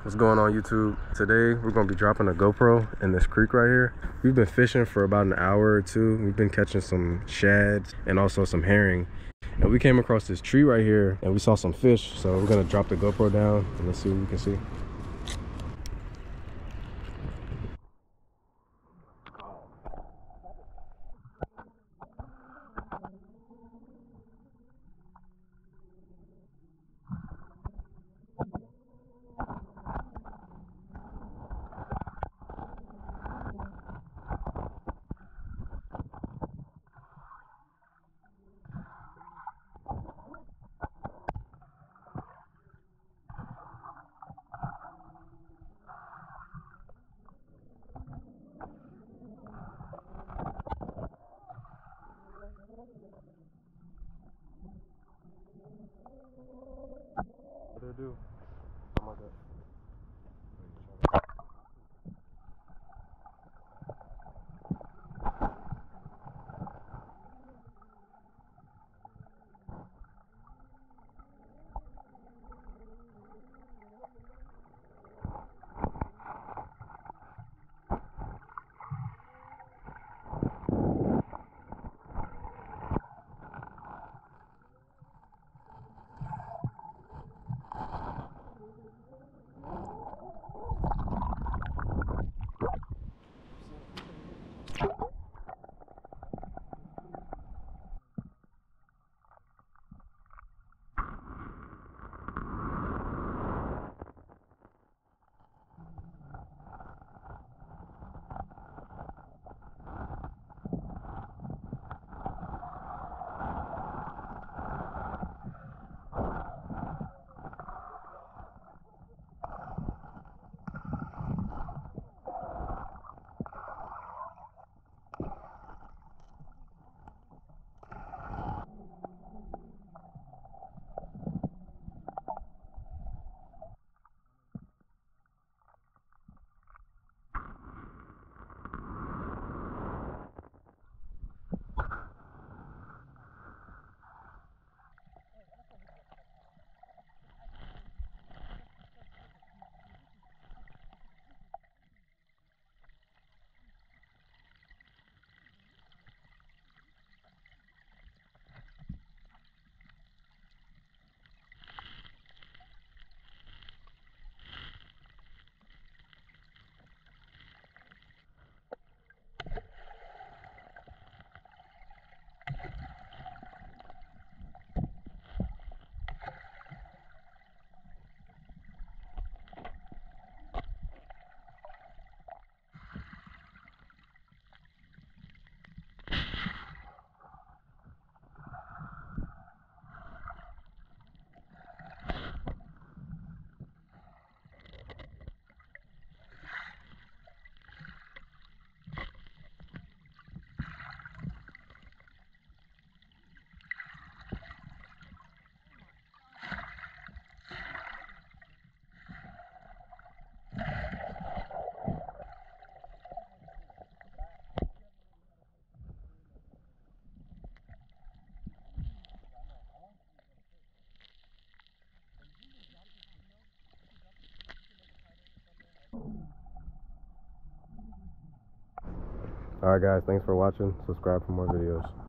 What's going on, YouTube? Today we're gonna be dropping a GoPro in this creek right here. We've been fishing for about an hour or two. We've been catching some shads and also some herring. And we came across this tree right here and we saw some fish. So we're gonna drop the GoPro down and let's see what we can see. What do they do? Something like that. Alright guys, thanks for watching. Subscribe for more videos.